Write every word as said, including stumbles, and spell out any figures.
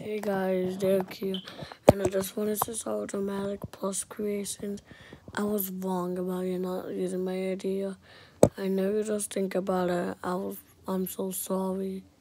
Hey guys, Derek here, and I just wanted to say automatic plus creations. I was wrong about you not using my idea. I never just think about it. I was, I'm so sorry.